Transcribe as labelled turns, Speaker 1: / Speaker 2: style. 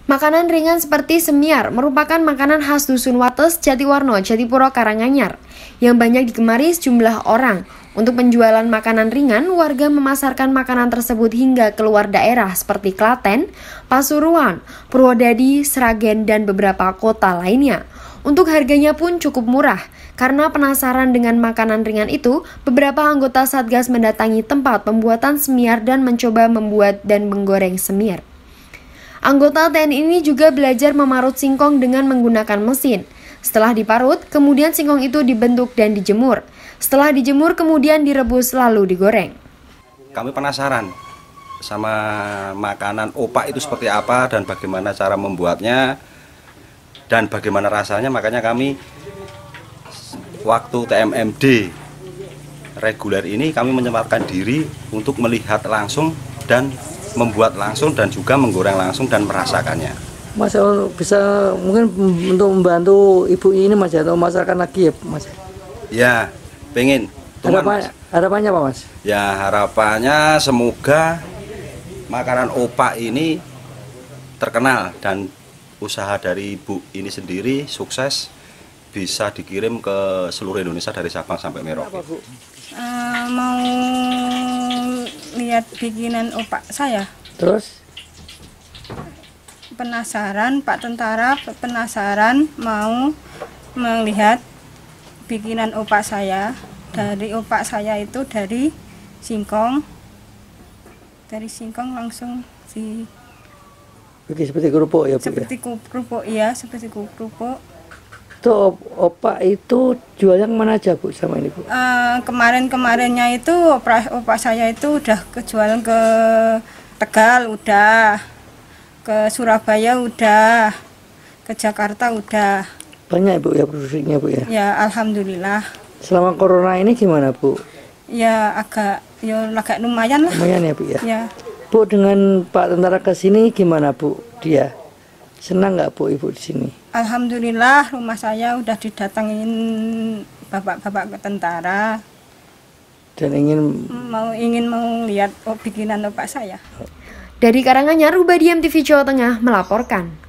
Speaker 1: Makanan ringan seperti semiar merupakan makanan khas Dusun Wates, Jatiwarno, Jatipuro, Karanganyar yang banyak digemari sejumlah orang. Untuk penjualan makanan ringan, warga memasarkan makanan tersebut hingga keluar daerah seperti Klaten, Pasuruan, Purwodadi, Sragen, dan beberapa kota lainnya. Untuk harganya pun cukup murah. Karena penasaran dengan makanan ringan itu, beberapa anggota Satgas mendatangi tempat pembuatan semiar dan mencoba membuat dan menggoreng semiar. Anggota TNI ini juga belajar memarut singkong dengan menggunakan mesin. Setelah diparut, kemudian singkong itu dibentuk dan dijemur. Setelah dijemur, kemudian direbus lalu digoreng.
Speaker 2: Kami penasaran sama makanan opak itu seperti apa dan bagaimana cara membuatnya dan bagaimana rasanya. Makanya kami waktu TMMD reguler ini kami menyempatkan diri untuk melihat langsung dan membuat langsung dan juga menggoreng langsung dan merasakannya.
Speaker 3: Mas bisa mungkin untuk membantu ibu ini Mas atau masakan lagi ya Mas?
Speaker 2: Ya, pengen.
Speaker 3: Harapannya apa Mas?
Speaker 2: Ya harapannya semoga makanan opak ini terkenal dan usaha dari ibu ini sendiri sukses, bisa dikirim ke seluruh Indonesia dari Sabang sampai Merauke.
Speaker 4: Mau lihat bikinan opak saya.
Speaker 3: Terus?
Speaker 4: Penasaran, Pak Tentara penasaran mau melihat bikinan opak saya. Dari opak saya itu dari singkong. Dari singkong langsung
Speaker 3: Seperti kerupuk ya Bu?
Speaker 4: Seperti kerupuk, iya, seperti kerupuk.
Speaker 3: Itu opak itu jualnya kemana aja Bu sama ini Bu?
Speaker 4: Kemarin-kemarinnya itu opak saya itu udah kejualan ke Tegal udah, ke Surabaya udah, ke Jakarta udah.
Speaker 3: Banyak Bu ya produksinya Bu ya?
Speaker 4: Ya alhamdulillah.
Speaker 3: Selama corona ini gimana Bu?
Speaker 4: Ya agak lumayan lah.
Speaker 3: Lumayan ya Bu ya?
Speaker 4: Ya.
Speaker 3: Bu dengan Pak Tentara ke sini gimana Bu? Dia senang nggak Bu Ibu di sini?
Speaker 4: Alhamdulillah rumah saya udah didatangin bapak-bapak ke tentara.
Speaker 3: Dan ingin
Speaker 4: mau lihat bikinan opak saya.
Speaker 1: Dari Karanganyar, Ubadiam TV Jawa Tengah melaporkan.